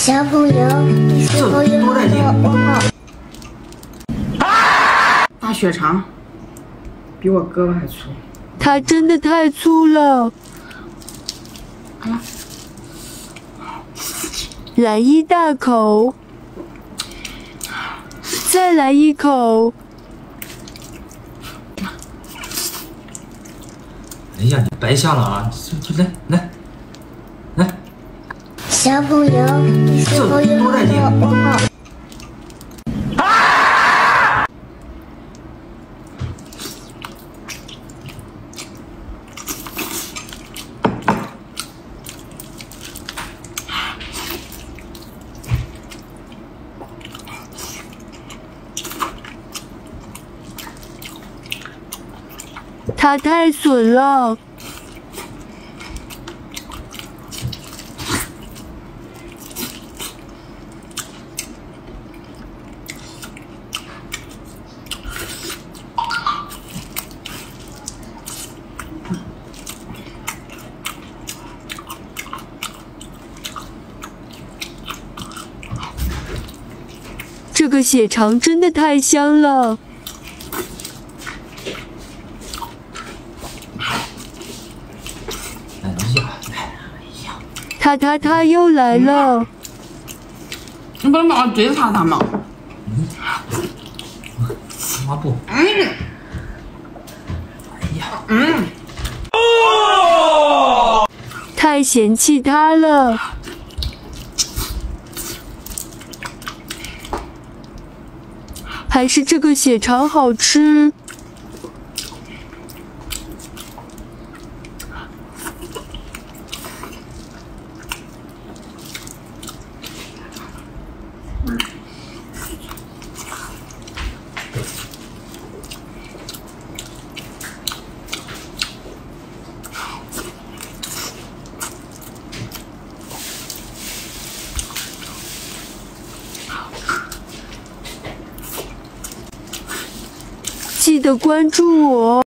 小朋友，你是否有很多问号？ 大血肠，比我胳膊还粗。 它真的太粗了。来一大口，再来一口。 哎呀，你白瞎了啊！来， 小朋友，你是否有很多问号？ 它太损了。这个血肠真的太香了。他又来了。 你不能把我嘴擦他吗？ 抹布。 太嫌弃他了。还是这个血肠好吃。记得关注我。